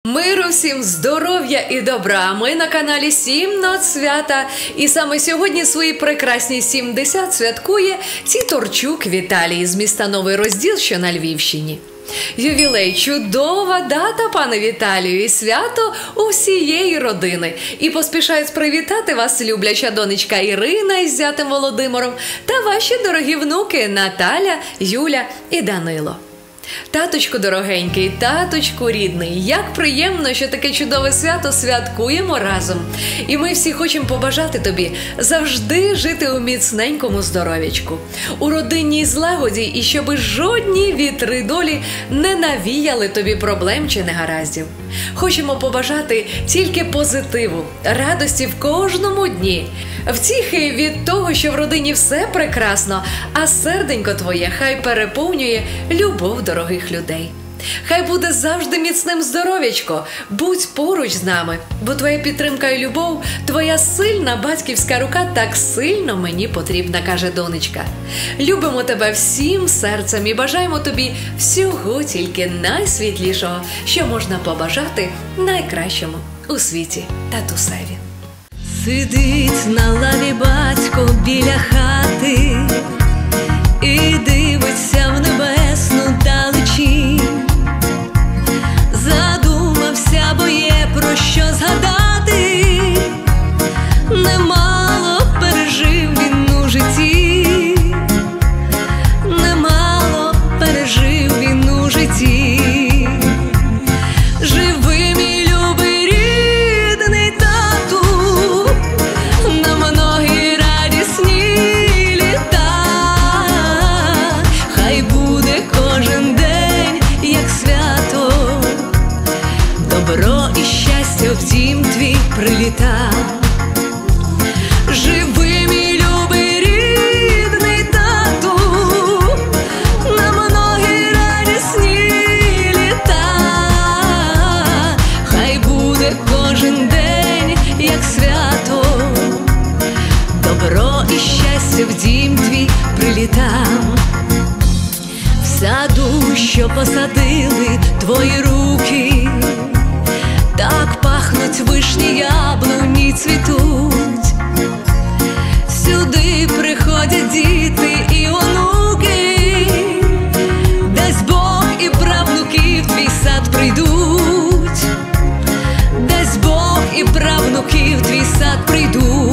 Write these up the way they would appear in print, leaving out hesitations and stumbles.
Миру всім, здоров'я і добра! Ми на каналі 7 нот свята. І саме сьогодні свої прекрасні 70 святкує Ціторчук Віталій з міста Новий Розділ, що на Львівщині. Ювілей – чудова дата, пане Віталію, і свято усієї родини. І поспішають привітати вас любляча донечка Ірина із зятем Володимиром та ваші дорогі внуки Наталя, Юля і Данило. Таточку дорогенький, таточку рідний, як приємно, що таке чудове свято святкуємо разом. І ми всі хочемо побажати тобі завжди жити у міцненькому здоров'ячку, у родинній злагоді, і щоби жодні вітри долі не навіяли тобі проблем чи негараздів. Хочемо побажати тільки позитиву, радості в кожному дні, втіхи від того, що в родині все прекрасно, а серденько твоє хай переповнює любов дорогих людей. Хай буде завжди міцним здоров'ячко, будь поруч з нами, бо твоя підтримка і любов, твоя сильна батьківська рука так сильно мені потрібна, каже донечка. Любимо тебе всім серцем і бажаємо тобі всього тільки найсвітлішого, що можна побажати найкращому у світі татусеві. Сидить на лаві батько біля хати і дивиться в небесну далечінь. Задумався, бо є про що згадати, немало пережив він у житті, немало пережив він у житті. Живи, мій любий рідний тату, на многі радісні літа. Хай буде кожен день, як свято, добро і щастя в дім твій приліта. Живи, мій любий рідний тату, на многі радісні літа. Хай буде кожен день, як свято, добро і щастя в дім твій приліта. В саду, що посадили твої руки, так пахнуть вишні, яблуні цвітуть. Сюди приходять діти і онуки, дасть Бог і правнуків твій сад прийдуть, дасть Бог і правнуків твій сад прийдуть.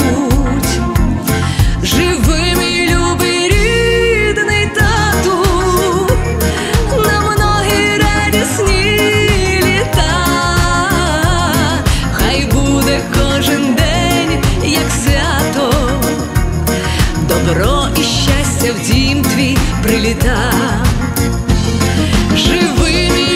Живи, мій любий рідний тату, на многі радісні літа. Хай буде кожен день, як свято, добро і щастя в дім твій приліта. Живи, мій